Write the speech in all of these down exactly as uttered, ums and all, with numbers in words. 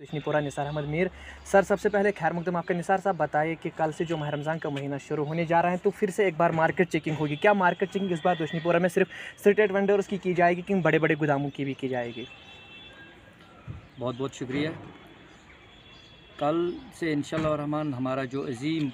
दुशनीपुरा Nisar Ahmad Mir. Sir सबसे पहले खैर मकदम आपका। निसार साहब बताइए कि कल से जो माह रमज़ान का महीना शुरू होने जा रहा है तो फिर से एक बार मार्केट चेकिंग होगी। क्या मार्केट चेकिंग इस बार दुशनीपुरा में सिर्फ स्ट्रीट वेंडर्स की की जाएगी कि बड़े बड़े गोदामों की भी की जाएगी? बहुत बहुत शुक्रिया। कल से इंशाअल्लाह रहमान हमारा जो अज़ीम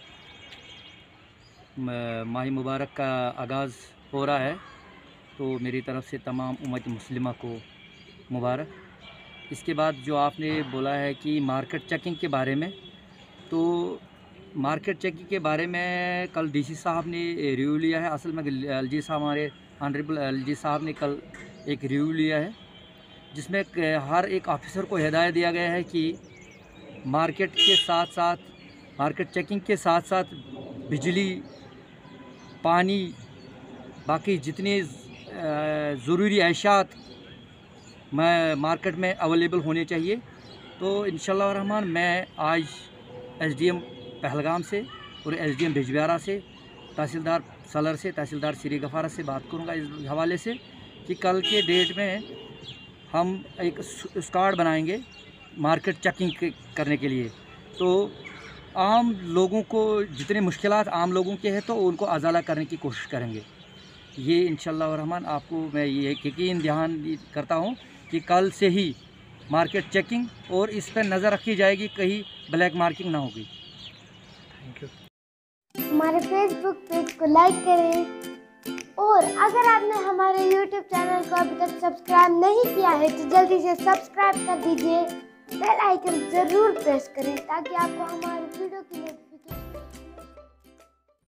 माह मुबारक का आगाज़ हो रहा है, तो मेरी तरफ़ से तमाम उम्मत मुस्लिमा को मुबारक। इसके बाद जो आपने बोला है कि मार्केट चेकिंग के बारे में, तो मार्केट चेकिंग के बारे में कल डीसी साहब ने रिव्यू लिया है। असल में एलजी साहब, हमारे ऑनरेबल एलजी साहब ने कल एक रिव्यू लिया है जिसमें हर एक ऑफिसर को हिदायत दिया गया है कि मार्केट के साथ साथ मार्केट चेकिंग के साथ साथ बिजली, पानी, बाकी जितने ज़रूरी अशियात मैं मार्केट में अवेलेबल होने चाहिए। तो इंशाअल्लाह रहमान मैं आज एसडीएम पहलगाम से और एसडीएम बिजबिहारा से, तहसीलदार सलर से, तहसीलदार श्री गफारा से बात करूंगा इस हवाले से कि कल के डेट में हम एक स्क्वाड बनाएंगे मार्केट चेकिंग करने के लिए। तो आम लोगों को जितने मुश्किलात आम लोगों के हैं तो उनको अजाला करने की कोशिश करेंगे। ये इंशाअल्लाह रहमान आपको मैं ये यकीन ध्यान करता हूँ कि कल से ही मार्केट चेकिंग और इस पर नज़र रखी जाएगी, कहीं ब्लैक मार्किंग ना होगी। Thank you. हमारे फेसबुक पेज को लाइक करें और अगर आपने हमारे यूट्यूब चैनल को अभी तक सब्सक्राइब नहीं किया है तो जल्दी से सब्सक्राइब कर दीजिए। बेल आइकन ज़रूर प्रेस करें ताकि आपको हमारी वीडियो की